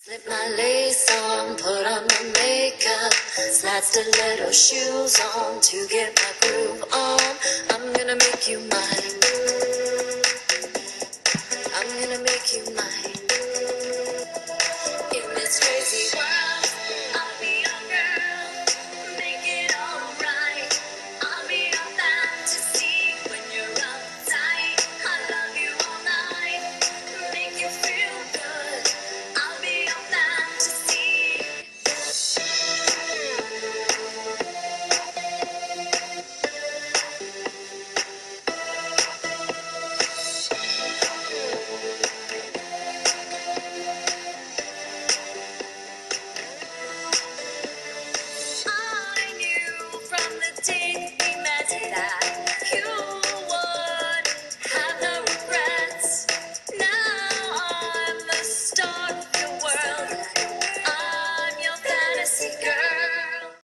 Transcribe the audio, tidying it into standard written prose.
Slip my lace on, put on my makeup, slide stiletto shoes on to get my groove on. I'm gonna make you mine. I'm gonna make you mine. In this crazy world.